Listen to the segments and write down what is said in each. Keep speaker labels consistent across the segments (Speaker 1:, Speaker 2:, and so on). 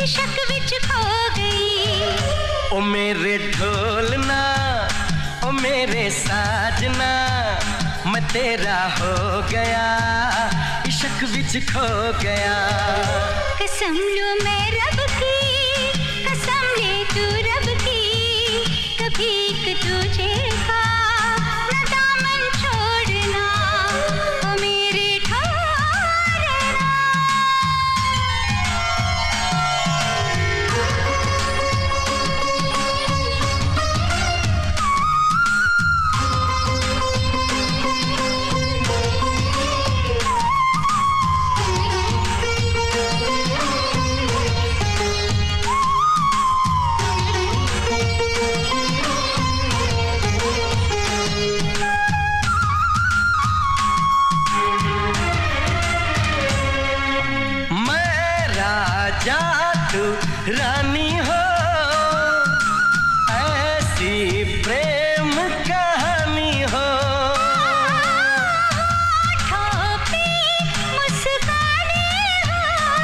Speaker 1: इश्क विच खो गई।
Speaker 2: ओ मेरे ढोलना, ओ मेरे साजना, मैं तेरा हो गया, इश्क विच खो गया।
Speaker 1: कसम लूं मैं रब की, कसम ले तू रब की, कभी एक तुझे का न दामन छोड़ना, ओ मेरे ढोलना।
Speaker 2: जा तू रानी हो, ऐसी प्रेम कहानी हो।
Speaker 1: ठोपी मुस्काने हो,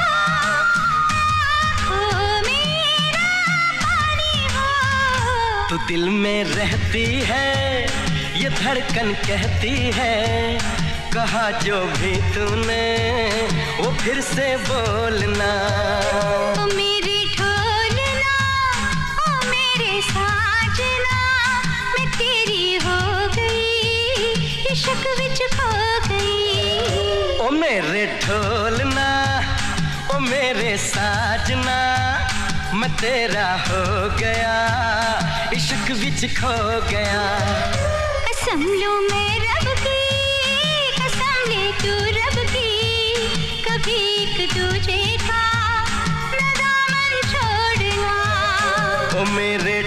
Speaker 1: आँखों मेरा पानी हो।
Speaker 2: तू दिल में रहती है, ये धड़कन कहती है, कहा जो भी तूने वो फिर से बोलना।
Speaker 1: ओ मेरे ढोलना, ओ मेरे साजना, मैं तेरी हो गई, इश्क विच खो गई।
Speaker 2: ओ मेरे ढोलना, ओ मेरे साजना, मैं तेरा हो गया, इश्क विच खो गया।
Speaker 1: कसम लूं मैं रब की, कसम ले तू रब की, कभी एक तुझे का न दामन छोड़ना।
Speaker 2: ओ मेरे